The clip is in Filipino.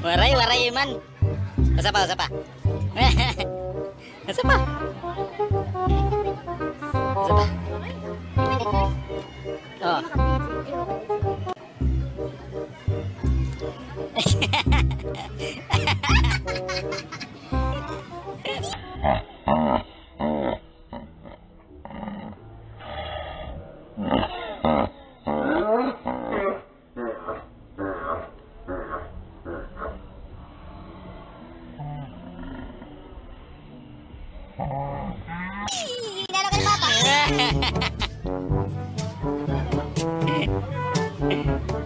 Waray, waray man. Asa pa, asa pa. Asa pa. Asa pa. Oh. Hinalo ka na papa.